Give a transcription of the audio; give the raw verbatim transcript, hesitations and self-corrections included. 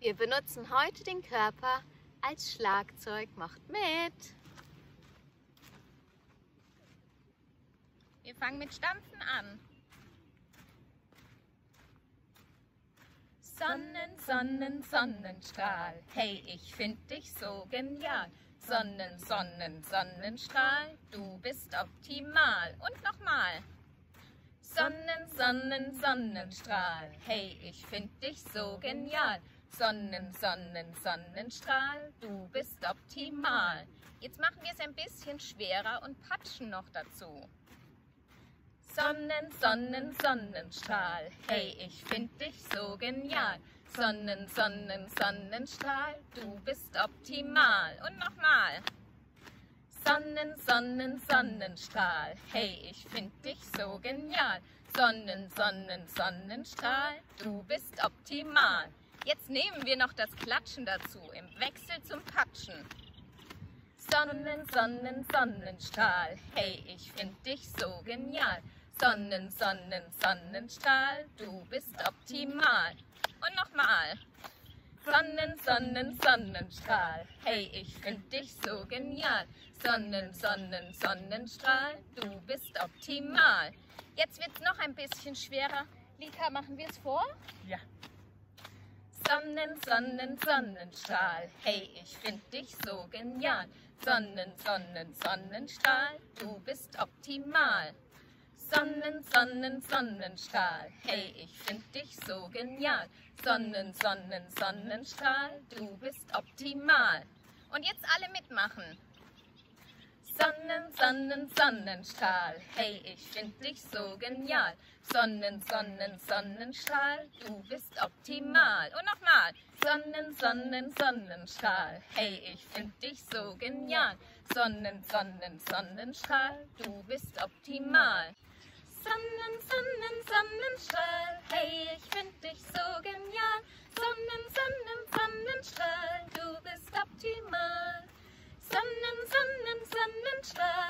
Wir benutzen heute den Körper als Schlagzeug. Macht mit! Wir fangen mit Stampfen an. Sonnen, Sonnen, Sonnenstrahl, hey, ich find dich so genial. Sonnen, Sonnen, Sonnenstrahl, du bist optimal. Und nochmal. Sonnen, Sonnen, Sonnenstrahl, hey, ich find dich so genial. Sonnen, Sonnen, Sonnenstrahl, du bist optimal. Jetzt machen wir es ein bisschen schwerer und patschen noch dazu. Sonnen, Sonnen, Sonnenstrahl, hey, ich find dich so genial. Sonnen, Sonnen, Sonnenstrahl, du bist optimal. Und nochmal. Sonnen, Sonnen, Sonnenstrahl, hey, ich find dich so genial. Sonnen, Sonnen, Sonnenstrahl, du bist optimal. Jetzt nehmen wir noch das Klatschen dazu, im Wechsel zum Patschen. Sonnen, Sonnen, Sonnenstrahl, hey, ich find dich so genial. Sonnen, Sonnen, Sonnenstrahl, du bist optimal. Und nochmal. Sonnen, Sonnen, Sonnenstrahl, hey, ich find dich so genial. Sonnen, Sonnen, Sonnenstrahl, du bist optimal. Jetzt wird's noch ein bisschen schwerer. Lika, machen wir es vor? Ja. Sonnen, Sonnen, Sonnenstrahl, hey, ich find dich so genial. Sonnen, Sonnen, Sonnenstrahl, du bist optimal. Sonnen, Sonnen, Sonnenstrahl, hey, ich find dich so genial. Sonnen, Sonnen, Sonnenstrahl, du bist optimal. Und jetzt alle mitmachen. Sonnen, Sonnen, Sonnenstrahl, hey, ich find dich so genial. Sonnen, Sonnen, Sonnenstrahl, du bist optimal. Und nochmal. Sonnen, Sonnen, Sonnenstrahl, hey, ich find dich so genial. Sonnen, Sonnen, Sonnenstrahl, du bist optimal. Sonnen, Sonnen, Sonnenstrahl, hey, ich find dich so genial. Sonnen, Sonnen, Sonnenstrahl, du bist optimal. Sonnen, Sonnen, Sonnenstrahl.